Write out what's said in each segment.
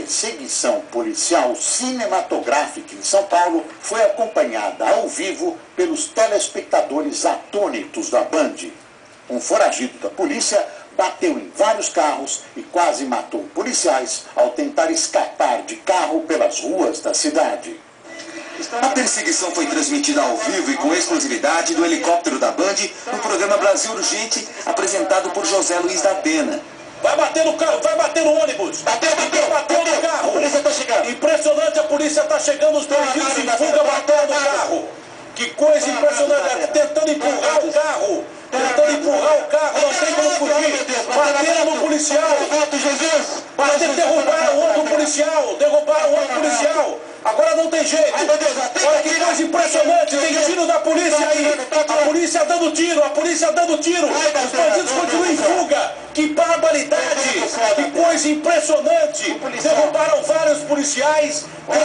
perseguição policial cinematográfica em São Paulo foi acompanhada ao vivo pelos telespectadores atônitos da Band. Um foragido da polícia bateu em vários carros e quase matou policiais ao tentar escapar de carro pelas ruas da cidade. A perseguição foi transmitida ao vivo e com exclusividade do helicóptero da Band no programa Brasil Urgente, apresentado por José Luiz da Atena. Vai bater no carro, vai bater no ônibus. Bateu no carro. A polícia está chegando. Impressionante, a polícia está chegando, os bandidos em fuga batendo no carro. Que coisa impressionante, tentando empurrar o carro. Não tem como fugir. Bateram no policial. Derrubaram outro policial. Agora não tem jeito. Olha que coisa impressionante, tem tiro da polícia aí. A polícia dando tiro. Os bandidos continuam em fuga. Que barbaridade, que coisa impressionante. Derrubaram vários policiais.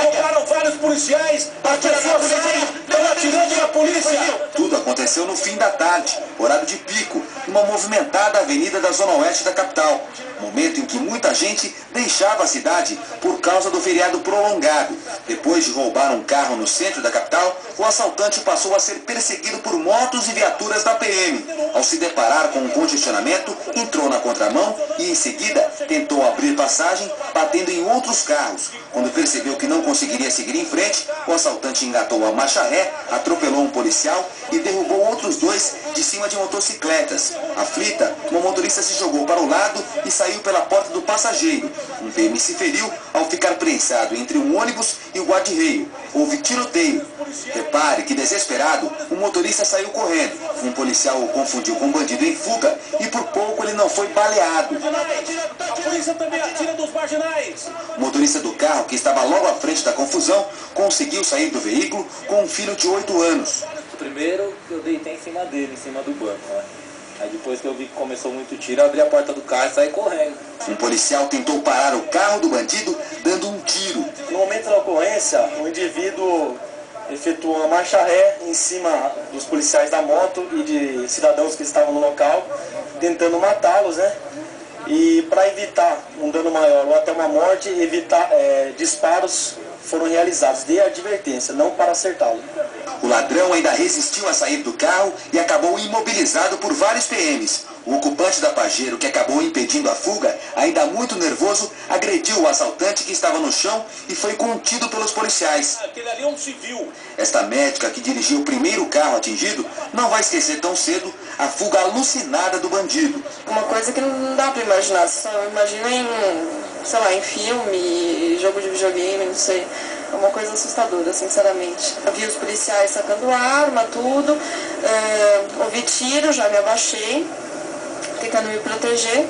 As pessoas estão atirando na polícia. Tudo aconteceu no fim da tarde, horário de pico, numa movimentada avenida da zona oeste da capital. Momento em que muita gente deixava a cidade por causa do feriado prolongado. Depois de roubar um carro no centro da capital, o assaltante passou a ser perseguido por motos e viaturas da PM. Ao se deparar com um congestionamento, entrou na contramão e, em seguida, tentou abrir passagem, batendo em outros carros. Quando percebeu que não conseguiria seguir em frente, o assaltante engatou a marcha ré, atropelou um policial e derrubou outros dois de cima de motocicletas. Aflita, uma motorista se jogou para o lado e saiu pela porta do passageiro. Um PM se feriu ao ficar prensado entre um ônibus e o guarda-reio. Houve tiroteio. Repare que, desesperado, o motorista saiu correndo. Um policial o confundiu com um bandido em fuga e por pouco ele não foi baleado. A polícia também atira dos marginais. O motorista do carro, que estava logo à frente da confusão, conseguiu sair do veículo com um filho de 8 anos. Primeiro eu deitei em cima dele, em cima do banco, né? Aí depois que eu vi que começou muito tiro, eu abri a porta do carro e saí correndo. Um policial tentou parar o carro do bandido dando um tiro. No momento da ocorrência, o indivíduo efetuou uma marcha ré em cima dos policiais da moto e de cidadãos que estavam no local, tentando matá-los, né? E para evitar um dano maior ou até uma morte, disparos foram realizados de advertência, não para acertá-lo. O ladrão ainda resistiu a sair do carro e acabou imobilizado por vários PMs. O ocupante da Pajero, que acabou impedindo a fuga, ainda muito nervoso, agrediu o assaltante que estava no chão e foi contido pelos policiais. Aquele ali é um civil. Esta médica, que dirigiu o primeiro carro atingido, não vai esquecer tão cedo a fuga alucinada do bandido. Uma coisa que não dá para imaginar, só imagina em filme, jogo de videogame, não sei. É uma coisa assustadora, sinceramente. Eu vi os policiais sacando arma, tudo, ouvi tiro, já me abaixei, tentando me proteger.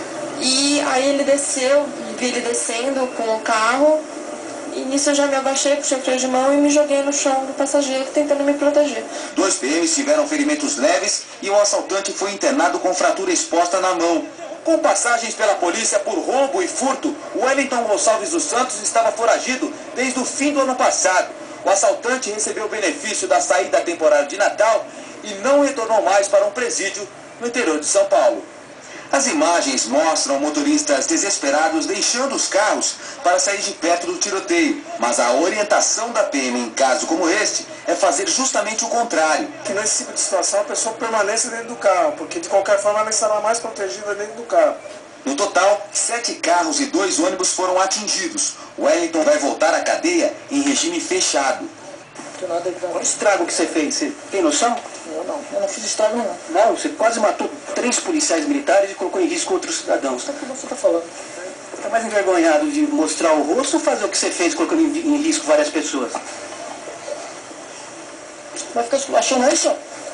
E aí ele desceu, vi ele descendo com o carro, e nisso eu já me abaixei, puxei o freio de mão e me joguei no chão do passageiro, tentando me proteger. 2 PMs tiveram ferimentos leves e o assaltante foi internado com fratura exposta na mão. Com passagens pela polícia por roubo e furto, o Wellington Gonçalves dos Santos estava foragido desde o fim do ano passado. O assaltante recebeu o benefício da saída temporária de Natal e não retornou mais para um presídio no interior de São Paulo. As imagens mostram motoristas desesperados deixando os carros para sair de perto do tiroteio. Mas a orientação da PM em caso como este é fazer justamente o contrário. Que nesse tipo de situação a pessoa permaneça dentro do carro, porque de qualquer forma ela estará mais protegida dentro do carro. No total, 7 carros e 2 ônibus foram atingidos. O Wellington vai voltar à cadeia em regime fechado. Olha o estrago que você fez, você tem noção? Eu não fiz estrago não. Não, você quase matou 3 policiais militares e colocou em risco outros cidadãos. O que você está falando? Você está mais envergonhado de mostrar o rosto ou fazer o que você fez colocando em risco várias pessoas? Vai ficar esculachando isso?